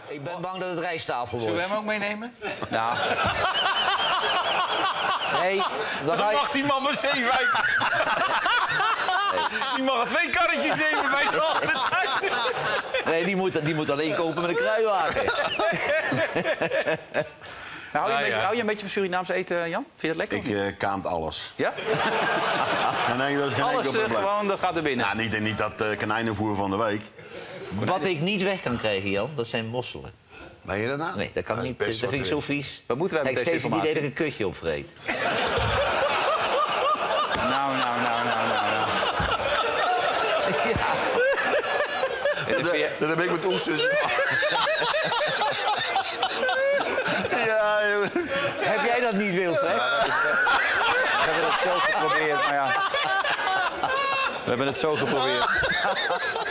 Ik ben bang dat het rijsttafel wordt. Zullen we hem ook meenemen? Nou, Nee, Dan mag die man maar Zeewijk. Die mag er 2 karretjes nemen bij de altijd. nee, die moet alleen kopen met een kruiwagen. nou, Nou, ja. hou je een beetje van Surinaams eten, Jan? Vind je dat lekker? of niet? Ik kaamt alles. Ja? Nee, dat is geen Alles enkel probleem. gewoon, dat gaat er binnen. Ja, niet dat konijnenvoer van de week. Wat ik niet weg kan krijgen, Jan, dat zijn mosselen. Ben je dat nou? Nee, dat kan niet. best Dat vind ik wat zo vies. Wat moeten wij met Ik deze steeds het idee dat informatie? ik een kutje opvreet. Nou. Dat heb ik met oesters. Ja, jongen. Heb jij dat niet, Wilfred? We hebben het zo geprobeerd, maar ja. We hebben het zo geprobeerd.